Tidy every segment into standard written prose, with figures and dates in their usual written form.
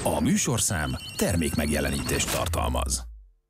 A műsorszám termékmegjelenítést tartalmaz.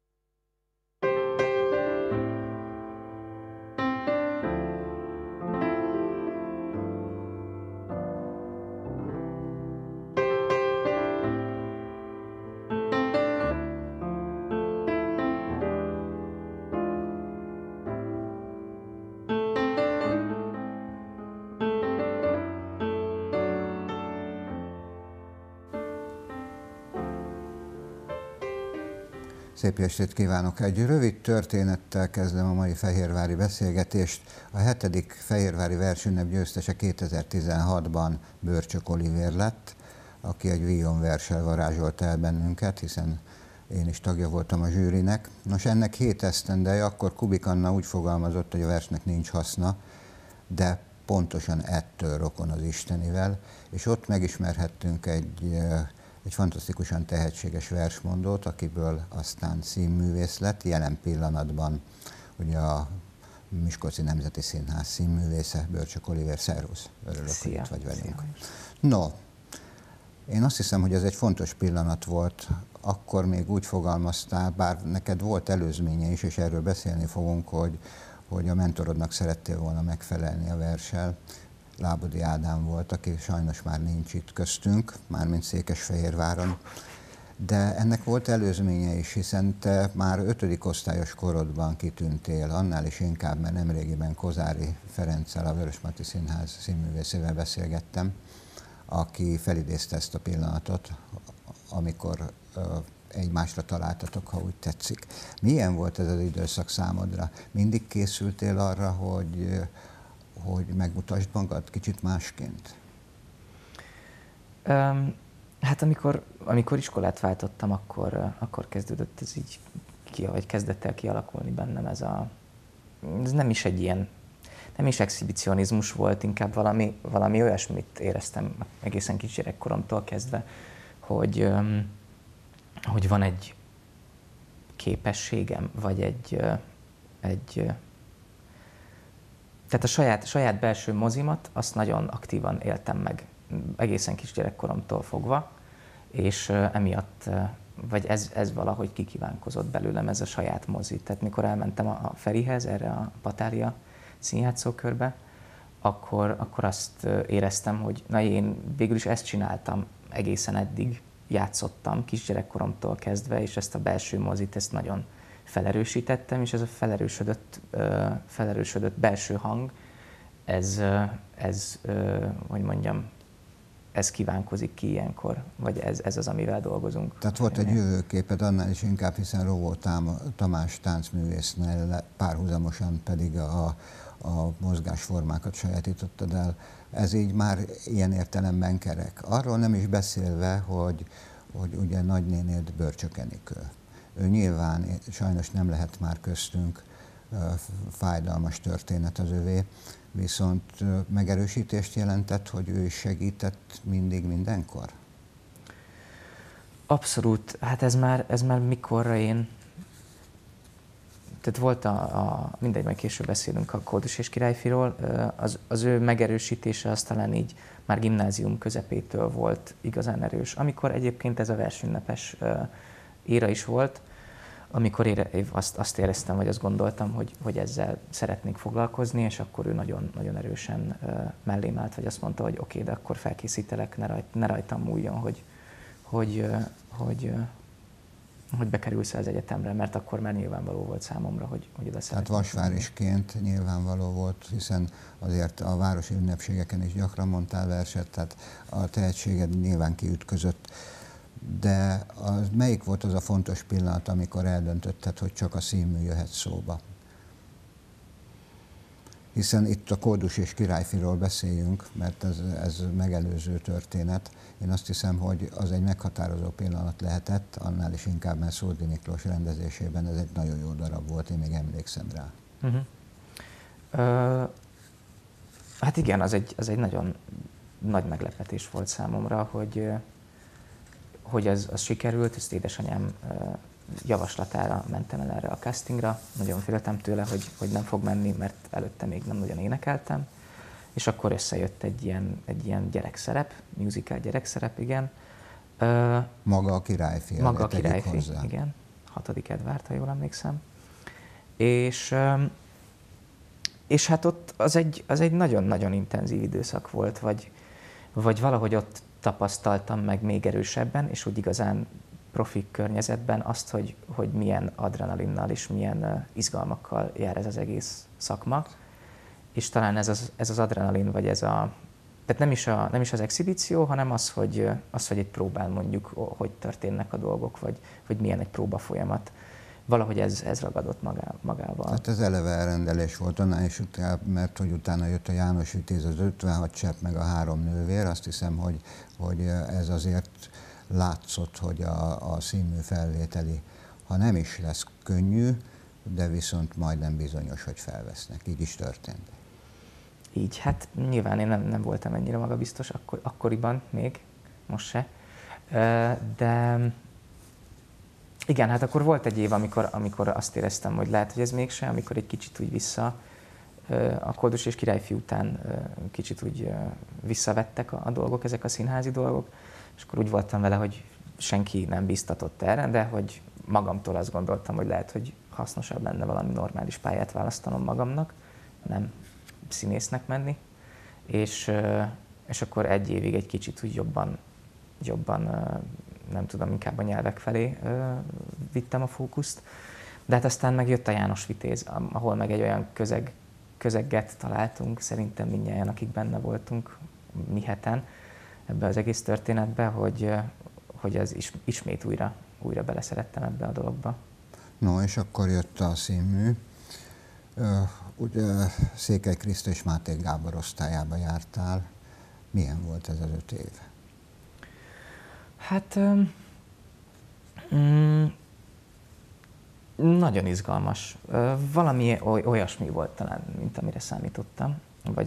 Szép estét kívánok! Egy rövid történettel kezdem a mai fehérvári beszélgetést. A 7. fehérvári versünnep győztese 2016-ban Börcsök Olivér lett, aki egy víjonverssel varázsolt el bennünket, hiszen én is tagja voltam a zsűrinek. Nos, ennek 7 esztendeje, akkor Kubik Anna úgy fogalmazott, hogy a versnek nincs haszna, de pontosan ettől rokon az istenivel, és ott megismerhettünk egy fantasztikusan tehetséges versmondót, akiből aztán színművész lett, jelen pillanatban ugye a Miskolci Nemzeti Színház színművésze, Börcsök Olivér. Szervusz! Örülök, hogy itt vagy velünk. No, én azt hiszem, hogy ez egy fontos pillanat volt. Akkor még úgy fogalmaztál, bár neked volt előzménye is, és erről beszélni fogunk, hogy a mentorodnak szerettél volna megfelelni a verssel. Lábodi Ádám volt, aki sajnos már nincs itt köztünk, mármint Székesfehérváron, de ennek volt előzménye is, hiszen te már 5. osztályos korodban kitűntél, annál is inkább, mert nemrégiben Kozári Ferenccel, a Vörösmarty Színház színművészével beszélgettem, aki felidézte ezt a pillanatot, amikor egymásra találtatok, ha úgy tetszik. Milyen volt ez az időszak számodra? Mindig készültél arra, hogy megmutasd magad kicsit másként? Hát amikor iskolát váltottam, akkor kezdődött ez így, vagy kezdett el kialakulni bennem ez nem is egy ilyen, nem is exhibicionizmus volt, inkább valami olyasmit éreztem egészen kis gyerekkoromtól kezdve, hogy van egy képességem, vagy tehát a saját belső mozimat, azt nagyon aktívan éltem meg egészen kis gyerekkoromtól fogva, és emiatt, vagy ez valahogy kikívánkozott belőlem, ez a saját mozi. Tehát mikor elmentem a Ferihez, erre a Patália színjátszókörbe, akkor azt éreztem, hogy na én végül is ezt csináltam egészen eddig, játszottam kisgyerekkoromtól kezdve, és ezt a belső mozit, ezt nagyon felerősítettem, és ez a felerősödött belső hang, hogy mondjam, ez kívánkozik ki ilyenkor, vagy ez az, amivel dolgozunk. Tehát volt egy jövőképed annál is inkább, hiszen Rovó Tamás táncművésznél párhuzamosan pedig a mozgásformákat sajátítottad el. Ez így már ilyen értelemben kerek. Arról nem is beszélve, hogy ugye nagynénéd Börcsök Enikő. Ő nyilván sajnos nem lehet már köztünk, fájdalmas történet az övé, viszont megerősítést jelentett, hogy ő is segített mindig, mindenkor? Abszolút. Hát ez már mikorra én... Tehát volt mindegy, majd később beszélünk a Koldus és Királyfiról, az ő megerősítése az talán így már gimnázium közepétől volt igazán erős. Amikor egyébként ez a versünnepes éra is volt, amikor azt éreztem, vagy azt gondoltam, hogy ezzel szeretnék foglalkozni, és akkor ő nagyon, nagyon erősen mellém állt, vagy azt mondta, hogy oké, de akkor felkészítelek, ne rajtam múljon, hogy bekerülsz az egyetemre, mert akkor már nyilvánvaló volt számomra, hogy oda szeretnék. Tehát vasvárisként nyilvánvaló volt, hiszen azért a városi ünnepségeken is gyakran mondtál verset, tehát a tehetséged nyilván kiütközött. De melyik volt az a fontos pillanat, amikor eldöntötted, hogy csak a színmű jöhet szóba? Hiszen itt a Koldus és Királyfiról beszéljünk, mert ez megelőző történet. Én azt hiszem, hogy az egy meghatározó pillanat lehetett, annál is inkább, mert Szódi Miklós rendezésében ez egy nagyon jó darab volt, én még emlékszem rá. Hát igen, az egy nagyon nagy meglepetés volt számomra, hogy az sikerült, ezt édesanyám javaslatára mentem el erre a castingra. Nagyon féltem tőle, hogy nem fog menni, mert előtte még nem nagyon énekeltem. És akkor összejött egy ilyen gyerekszerep, musical gyerekszerep, igen, Maga a királyfi. Maga a királyfi, igen. 6. Edvárd, ha jól emlékszem. És hát ott az egy nagyon-nagyon intenzív időszak volt, vagy valahogy ott tapasztaltam meg még erősebben, és úgy igazán profi környezetben azt, hogy milyen adrenalinnal és milyen izgalmakkal jár ez az egész szakma. És talán ez az adrenalin, vagy tehát nem is az exhibíció, hanem az, hogy egy próbán mondjuk, hogy történnek a dolgok, vagy milyen egy próba folyamat. Valahogy ez ragadott magával. Hát ez eleve elrendelés volt annál is utána, mert hogy utána jött a János Vitéz, az 56 csepp, meg a 3 nővér. Azt hiszem, hogy ez azért látszott, hogy a színmű felvételi, ha nem is lesz könnyű, de viszont majdnem bizonyos, hogy felvesznek. Így is történt. Így, hát nyilván én nem voltam ennyire magabiztos akkoriban még, most se. De igen, hát akkor volt egy év, amikor azt éreztem, hogy lehet, hogy ez mégse, amikor egy kicsit úgy a Koldus és Királyfi után kicsit úgy visszavettek a dolgok, ezek a színházi dolgok, és akkor úgy voltam vele, hogy senki nem bíztatott erre, de hogy magamtól azt gondoltam, hogy lehet, hogy hasznosabb lenne valami normális pályát választanom magamnak, nem színésznek menni, és akkor egy évig egy kicsit úgy jobban nem tudom, inkább a nyelvek felé vittem a fókuszt, de hát aztán megjött a János Vitéz, ahol meg egy olyan közeget találtunk, szerintem mindnyájan, akik benne voltunk, mi heten ebbe az egész történetbe, hogy az ismét újra beleszerettem ebbe a dologba. No, és akkor jött a színmű. Ugye Székely Kriszta és Máté Gábor osztályába jártál. Milyen volt ez az 5 év? Hát nagyon izgalmas. Valami olyasmi volt talán, mint amire számítottam, vagy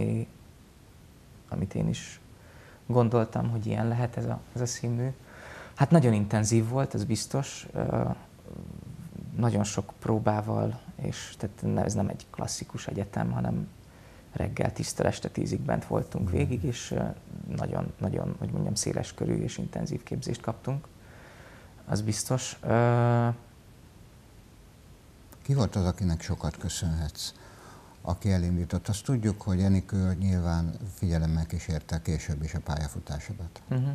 amit én is gondoltam, hogy ilyen lehet ez a színmű. Hát nagyon intenzív volt, ez biztos. Nagyon sok próbával, és tehát ez nem egy klasszikus egyetem, hanem reggel 10-től este 10-ig bent voltunk végig, és nagyon, hogy mondjam, széles körű és intenzív képzést kaptunk. Az biztos. Ki volt az, akinek sokat köszönhetsz, aki elindított? Azt tudjuk, hogy Enikő nyilván figyelemmel kísérte később is a pályafutásodat. Uh-huh.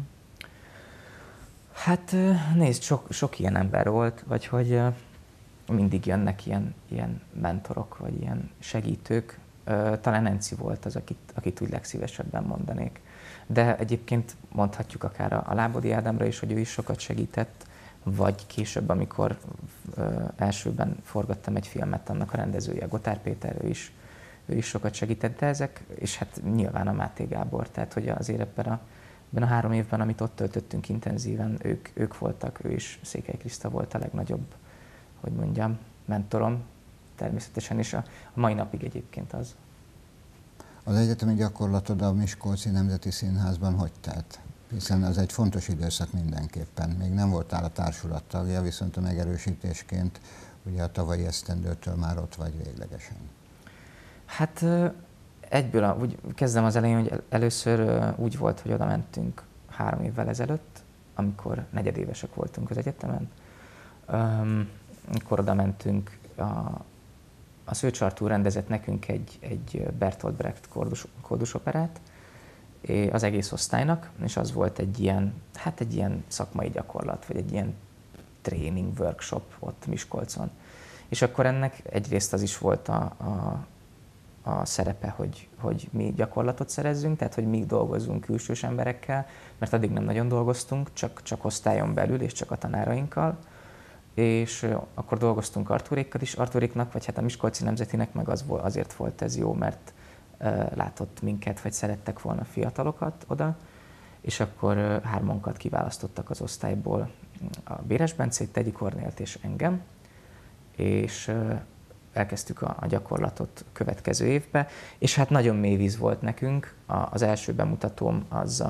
Hát nézd, sok ilyen ember volt, vagy hogy mindig jönnek ilyen mentorok, vagy ilyen segítők. Talán Enci volt az, akit úgy legszívesebben mondanék. De egyébként mondhatjuk akár a Lábodi Ádámra is, hogy ő is sokat segített, vagy később, amikor elsőben forgattam egy filmet, annak a rendezője, Gotár Péter, ő is sokat segített, de ezek, és hát nyilván a Máté Gábor, tehát hogy azért ebben a 3 évben, amit ott töltöttünk intenzíven, ők voltak, ő is, Székely Kriszta volt a legnagyobb, hogy mondjam, mentorom, természetesen, és a mai napig egyébként az. Az egyetemi gyakorlatod a Miskolci Nemzeti Színházban hogy telt? Hiszen az egy fontos időszak mindenképpen. Még nem voltál a társulat tagja, viszont a megerősítésként ugye a tavalyi esztendőtől már ott vagy véglegesen. Hát egyből, úgy kezdem az elején, hogy először úgy volt, hogy oda mentünk 3 évvel ezelőtt, amikor negyedévesek voltunk az egyetemen. Akkor oda mentünk, a Szőcs Artúr rendezett nekünk egy Bertolt Brecht kórdusoperát az egész osztálynak, és az volt egy ilyen szakmai gyakorlat, vagy egy ilyen training workshop ott Miskolcon. És akkor ennek egyrészt az is volt a szerepe, hogy mi gyakorlatot szerezzünk, tehát hogy mi dolgozzunk külsős emberekkel, mert addig nem nagyon dolgoztunk, csak osztályon belül és csak a tanárainkkal. És akkor dolgoztunk Artúrékkal is, Artúréknak, vagy hát a Miskolci Nemzetinek meg azért volt ez jó, mert látott minket, vagy szerettek volna fiatalokat oda, és akkor 3-unkat kiválasztottak az osztályból, a Béres Bencét, Tegyi Kornélt és engem, és elkezdtük a gyakorlatot következő évbe, és hát nagyon mély víz volt nekünk. Az első bemutatóm az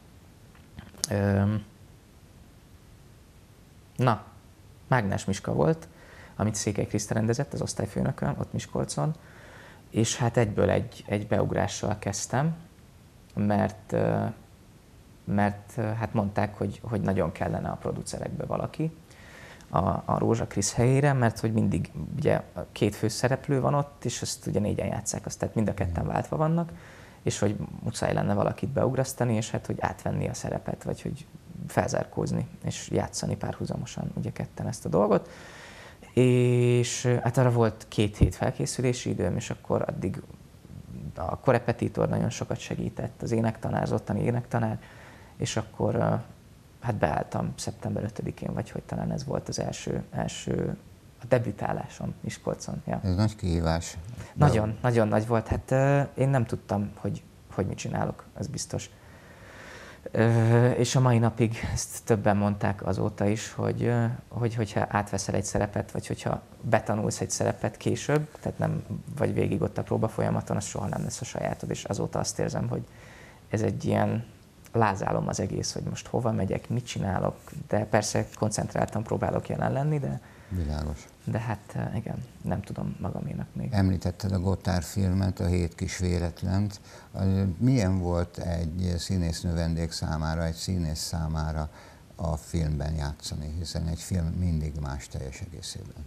Mágnás Miska volt, amit Székely Kriszta rendezett, az osztályfőnököm ott Miskolcon, és hát egyből egy beugrással kezdtem, mert mert hát mondták, hogy nagyon kellene a producerekbe valaki a Rózsa Krisz helyére, mert hogy mindig ugye két főszereplő van ott, és azt ugye négyen játsszák, azt tehát mind a ketten váltva vannak, és hogy muszáj lenne valakit beugrasztani, és hát hogy átvenni a szerepet, vagy hogy felzárkózni, és játszani párhuzamosan ugye ketten ezt a dolgot. És hát arra volt 2 hét felkészülési időm, és akkor addig a korepetitor nagyon sokat segített, az énektanár, az ottani énektanár, és akkor hát beálltam szeptember 5-én, vagy hogy talán ez volt az első a debütálásom Miskolcon. Ja. Ez nagy kihívás. Nagyon, nagyon nagy volt. Hát én nem tudtam, hogy mit csinálok, ez biztos. És a mai napig ezt többen mondták azóta is, hogyha átveszel egy szerepet, vagy hogyha betanulsz egy szerepet később, tehát nem vagy végig ott a próba folyamaton, az soha nem lesz a sajátod, és azóta azt érzem, hogy ez egy ilyen lázálom az egész, hogy most hova megyek, mit csinálok, de persze koncentráltan próbálok jelen lenni, de... Világos. De hát igen, nem tudom magaménak még. Említetted a Gotthard filmet, a 7 kis véletlent. Milyen volt egy színésznő vendég számára, egy színész számára a filmben játszani, hiszen egy film mindig más teljes egészében.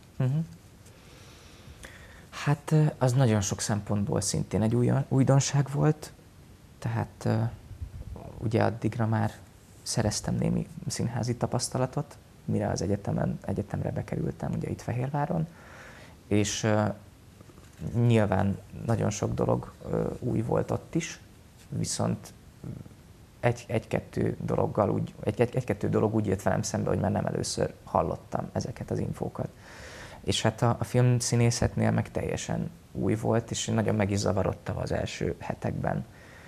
Hát az nagyon sok szempontból szintén egy újdonság volt, tehát ugye addigra már szereztem némi színházi tapasztalatot, mire az egyetemre bekerültem, ugye itt Fehérváron, és nyilván nagyon sok dolog új volt ott is, viszont egy-kettő dolog úgy jött velem szembe, hogy már nem először hallottam ezeket az infókat. És hát a filmszínészetnél meg teljesen új volt, és nagyon meg is zavarodtam az első hetekben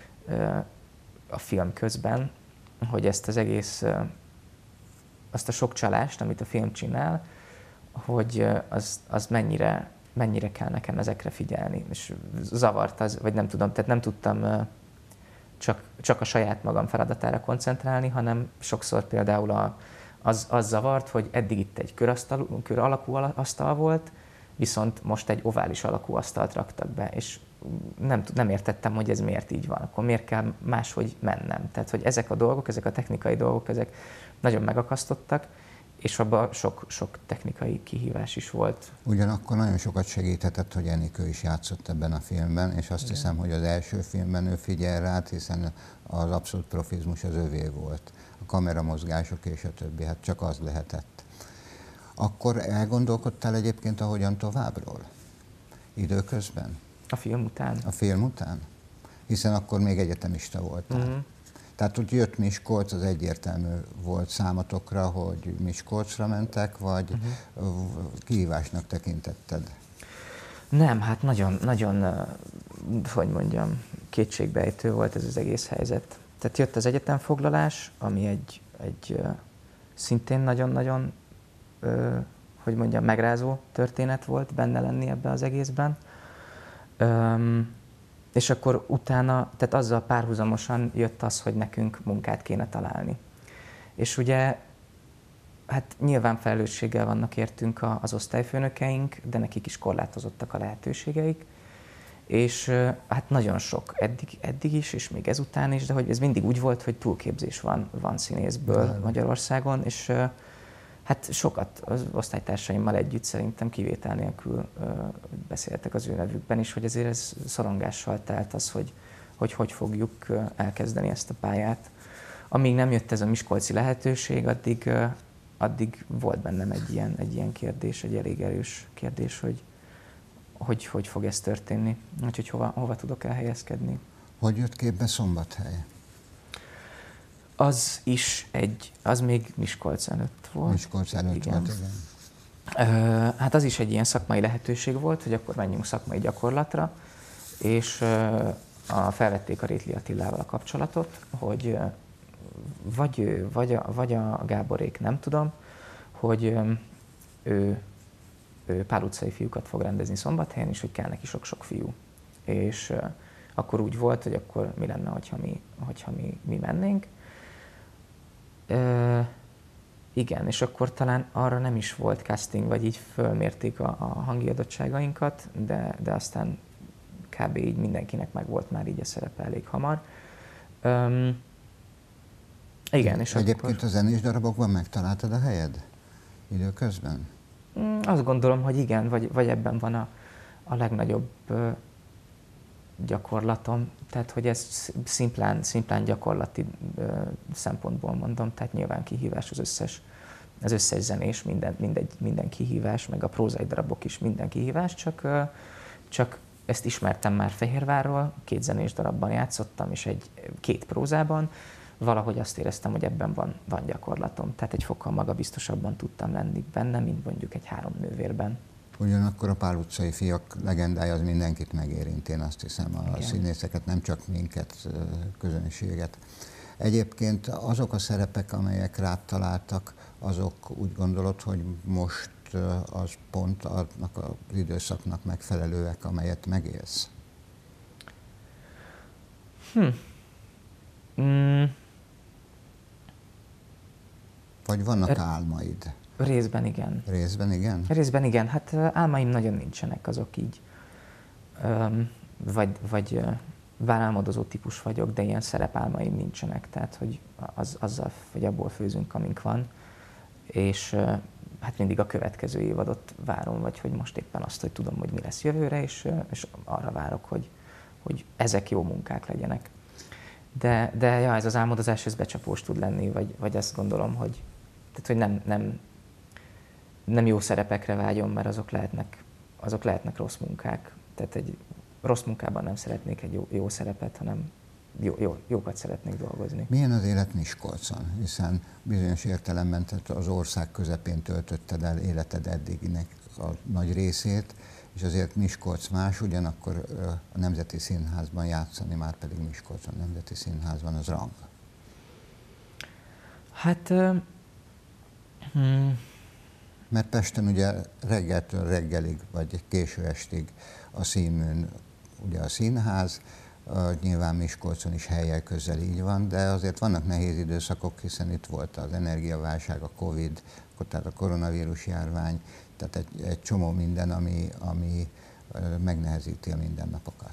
a film közben, hogy ezt az egész, azt a sok csalást, amit a film csinál, hogy az mennyire kell nekem ezekre figyelni. És zavart az, vagy nem tudom, tehát nem tudtam csak a saját magam feladatára koncentrálni, hanem sokszor például az zavart, hogy eddig itt egy kör alakú asztal volt, viszont most egy ovális alakú asztalt raktak be, és nem értettem, hogy ez miért így van, akkor miért kell máshogy mennem. Tehát, hogy ezek a dolgok, ezek a technikai dolgok, ezek nagyon megakasztottak, és abban sok technikai kihívás is volt. Ugyanakkor nagyon sokat segíthetett, hogy Enikő is játszott ebben a filmben, és azt hiszem, hogy az első filmben ő figyel rád, hiszen az abszolút profizmus az övé volt. A kameramozgások és a többi, hát csak az lehetett. Akkor elgondolkodtál egyébként, ahogyan továbbról? Időközben? A film után? A film után? Hiszen akkor még egyetemista voltál. Tehát, hogy jött Miskolc, az egyértelmű volt számotokra, hogy Miskolcra mentek, vagy kihívásnak tekintetted? Nem, hát nagyon, hogy mondjam, kétségbejtő volt ez az egész helyzet. Tehát jött az egyetemfoglalás, ami egy szintén nagyon-nagyon, hogy mondjam, megrázó történet volt benne lenni ebbe az egészben. És akkor utána, tehát azzal párhuzamosan jött az, hogy nekünk munkát kéne találni. És ugye, hát nyilván felelősséggel vannak értünk az osztályfőnökeink, de nekik is korlátozottak a lehetőségeik. És hát nagyon sok, eddig is, és még ezután is, de hogy ez mindig úgy volt, hogy túlképzés van színészből Magyarországon, és hát sokat az osztálytársaimmal együtt szerintem kivétel nélkül beszéltek az ő nevükben is, hogy ezért ez szorongással telt az, hogy fogjuk elkezdeni ezt a pályát. Amíg nem jött ez a miskolci lehetőség, addig volt bennem egy ilyen kérdés, egy elég erős kérdés, hogy fog ez történni, úgyhogy hova tudok elhelyezkedni. Hogy jött képbe Szombathely? Az még Miskolc előtt volt. Miskolc előtt igen. Volt, igen. Hát az is egy ilyen szakmai lehetőség volt, hogy akkor menjünk szakmai gyakorlatra, és felvették a Rétli Attilával a kapcsolatot, hogy vagy ő, vagy a Gáborék, nem tudom, hogy ő Pál utcai fiúkat fog rendezni Szombathelyen, és hogy kell neki sok-sok fiú. És akkor úgy volt, hogy akkor mi lenne, hogyha mi mennénk. Igen, és akkor talán arra nem is volt casting, vagy így fölmérték a hangi adottságainkat, de aztán kb. Így mindenkinek meg volt már így a szerepe elég hamar. Igen, és Egyébként akkor... a zenés darabokban megtaláltad a helyed időközben? Azt gondolom, hogy igen, vagy ebben van a legnagyobb gyakorlatom, tehát hogy ez szimplán gyakorlati szempontból mondom, tehát nyilván kihívás az összes zenés, minden kihívás, meg a prózai darabok is minden kihívás, csak ezt ismertem már Fehérvárról, 2 zenés darabban játszottam, és 2 prózában, valahogy azt éreztem, hogy ebben van gyakorlatom, tehát egy fokkal magabiztosabban tudtam lenni benne, mint mondjuk egy 3 nővérben. Ugyanakkor a Pál utcai fiak legendája az mindenkit megérint, én azt hiszem, a Igen. Színészeket, nem csak minket, közönséget. Egyébként azok a szerepek, amelyek rád találtak, azok úgy gondolod, hogy most az pont annak az időszaknak megfelelőek, amelyet megélsz? Vagy vannak álmaid? Részben igen. Részben igen? Részben igen, hát álmaim nagyon nincsenek, azok így, vagy válálmodozó típus vagyok, de ilyen szerepálmaim nincsenek, tehát hogy azzal, hogy abból főzünk, amink van, és hát mindig a következő évadot várom, vagy hogy most éppen azt, hogy tudom, hogy mi lesz jövőre, és arra várok, hogy ezek jó munkák legyenek. De ja, ez az álmodozás, ez becsapós tud lenni, vagy azt gondolom, hogy nem jó szerepekre vágyom, mert azok lehetnek rossz munkák. Tehát egy rossz munkában nem szeretnék egy jó szerepet, hanem jókat szeretnék dolgozni. Milyen az élet Miskolcon? Hiszen bizonyos értelemben tehát az ország közepén töltötted el életed eddiginek a nagy részét, és azért Miskolc más, ugyanakkor a Nemzeti Színházban játszani, már pedig Miskolcon Nemzeti Színházban, az rang. Hát... Mert Pesten ugye reggeltől reggelig, vagy késő estig a színműn ugye a színház, nyilván Miskolcon is hellyel közel így van, de azért vannak nehéz időszakok, hiszen itt volt az energiaválság, a Covid, tehát a koronavírus járvány, tehát egy csomó minden, ami megnehezíti a mindennapokat.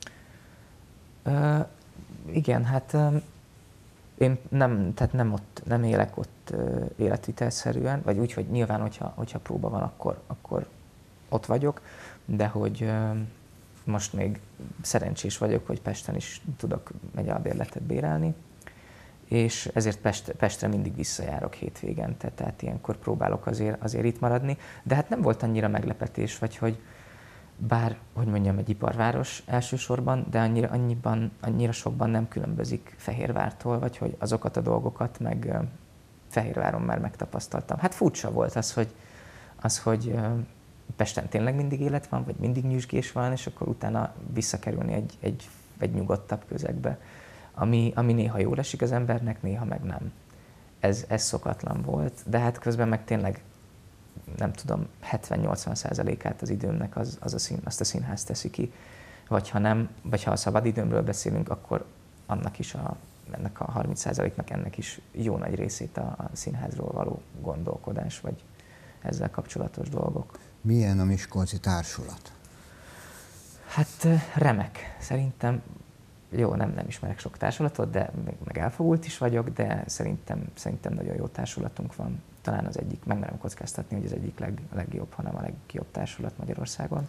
Igen, hát én nem élek ott életvitelszerűen, vagy úgy, hogy nyilván, hogyha próba van, akkor ott vagyok, de hogy most még szerencsés vagyok, hogy Pesten is tudok egy albérletet bérelni, és ezért Pestre mindig visszajárok hétvégente, tehát ilyenkor próbálok azért itt maradni, de hát nem volt annyira meglepetés, vagy hogy bár, hogy mondjam, egy iparváros elsősorban, de annyira sokban nem különbözik Fehérvártól, vagy hogy azokat a dolgokat meg Fehérváron már megtapasztaltam. Hát furcsa volt az, hogy Pesten tényleg mindig élet van, vagy mindig nyüzsgés van, és akkor utána visszakerülni egy nyugodtabb közegbe, ami néha jól esik az embernek, néha meg nem. Ez szokatlan volt, de hát közben meg tényleg nem tudom, 70-80%-át az időmnek azt a színház teszi ki. Vagy ha a szabadidőmről beszélünk, akkor ennek a 30%-nak ennek is jó nagy részét a színházról való gondolkodás, vagy ezzel kapcsolatos dolgok. Milyen a miskolci társulat? Hát remek. Szerintem, jó, nem ismerek sok társulatot, de meg elfogult is vagyok, de szerintem nagyon jó társulatunk van. Talán az egyik, meg nem kockáztatni, hogy az egyik legjobb, hanem a legjobb társulat Magyarországon.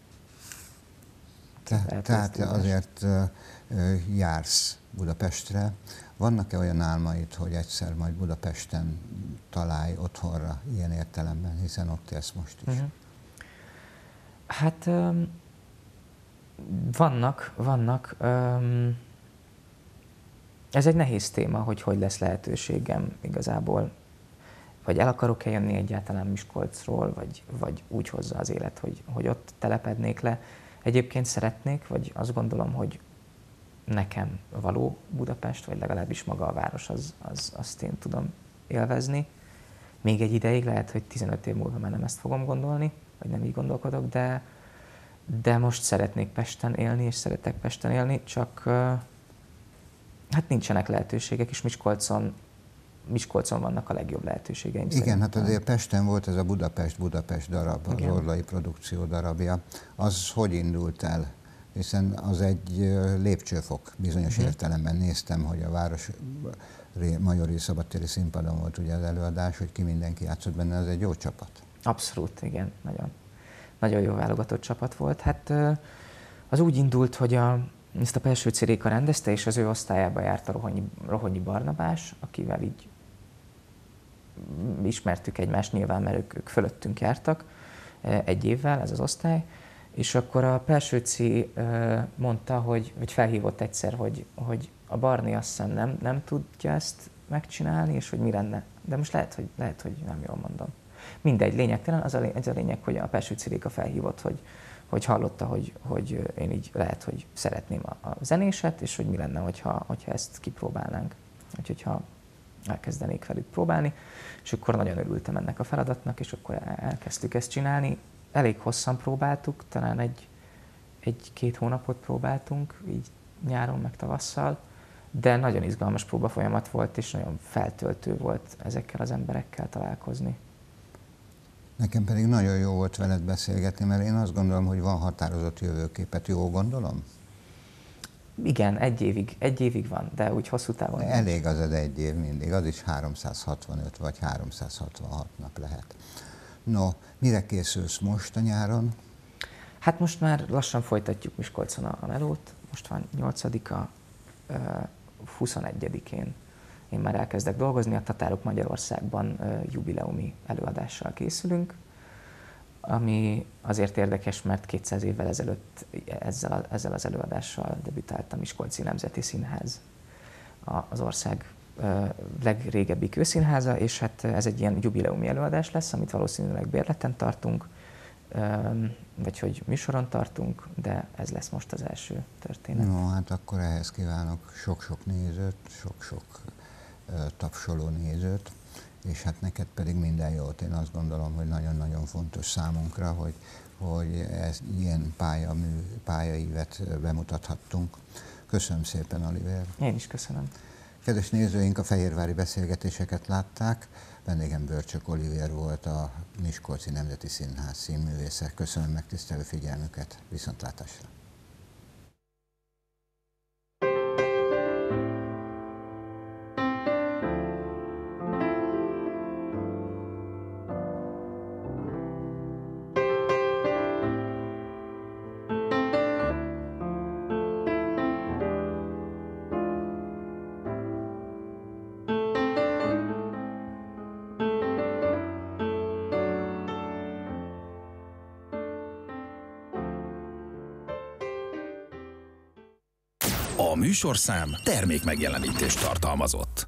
Tehát azért jársz Budapestre. Vannak-e olyan álmaid, hogy egyszer majd Budapesten találj otthonra ilyen értelemben, hiszen ott élsz most is? Uh-huh. Hát vannak. Ez egy nehéz téma, hogy lesz lehetőségem igazából, vagy el akarok-e jönni egyáltalán Miskolcról, vagy úgy hozza az élet, hogy ott telepednék le. Egyébként szeretnék, vagy azt gondolom, hogy nekem való Budapest, vagy legalábbis maga a város, azt én tudom élvezni. Még egy ideig, lehet, hogy 15 év múlva már nem ezt fogom gondolni, vagy nem így gondolkodok, de most szeretnék Pesten élni, és szeretek Pesten élni, csak hát nincsenek lehetőségek, és Miskolcon vannak a legjobb lehetőségeim. Igen, szerintem. hát azért Pesten volt ez a Budapest darab, az Orlai produkció darabja. Az hogy indult el? Hiszen az egy lépcsőfok, bizonyos értelemben néztem, hogy a város Majori Szabadtéri Színpadon volt ugye az előadás, hogy ki mindenki játszott benne, az egy jó csapat. Abszolút, igen, nagyon, nagyon jó válogatott csapat volt. Hát az úgy indult, hogy ezt a Pelsőci Réka rendezte, és az ő osztályába járt a Rohonyi Barnabás, akivel így ismertük egymást nyilván, mert ők fölöttünk jártak egy évvel, ez az osztály, és akkor a Pelsőci mondta, hogy felhívott egyszer, hogy a Barni azt hiszem nem tudja ezt megcsinálni, és hogy mi lenne. De most lehet, hogy nem jól mondom. Mindegy, lényegtelen, ez a lényeg, hogy a Pelsőci Réka felhívott, hogy hallotta, hogy én így lehet, hogy szeretném a zenéset, és hogy mi lenne, hogyha ezt kipróbálnánk. Úgyhogy ha elkezdenék velük próbálni, és akkor nagyon örültem ennek a feladatnak, és akkor elkezdtük ezt csinálni. Elég hosszan próbáltuk, talán egy-két hónapot próbáltunk, így nyáron meg tavasszal, de nagyon izgalmas próbafolyamat volt, és nagyon feltöltő volt ezekkel az emberekkel találkozni. Nekem pedig nagyon jó volt veled beszélgetni, mert én azt gondolom, hogy van határozott jövőképet, jól gondolom? Igen, egy évig van, de úgy hosszú távon. Elég az egy év mindig, az is 365 vagy 366 nap lehet. No, mire készülsz most a nyáron? Hát most már lassan folytatjuk Miskolcon a melót, most van 8-a, 21-én én már elkezdek dolgozni, a Tatárok Magyarországban jubileumi előadással készülünk, ami azért érdekes, mert 200 évvel ezelőtt ezzel az előadással debütált a Miskolci Nemzeti Színház, az ország legrégebbi kőszínháza, és hát ez egy ilyen jubileumi előadás lesz, amit valószínűleg bérleten tartunk, vagy hogy műsoron tartunk, de ez lesz most az első történet. No, hát akkor ehhez kívánok sok-sok nézőt, sok-sok tapsoló nézőt, és hát neked pedig minden jót. Én azt gondolom, hogy nagyon-nagyon fontos számunkra, hogy ilyen pályaívet bemutathattunk. Köszönöm szépen, Olivér. Én is köszönöm. Kedves nézőink, a fehérvári beszélgetéseket látták. Vendégem Börcsök Olivér volt, a Miskolci Nemzeti Színház színművésze. Köszönöm megtisztelő figyelmüket. Viszontlátásra! A műsorszám termékmegjelenítést tartalmazott.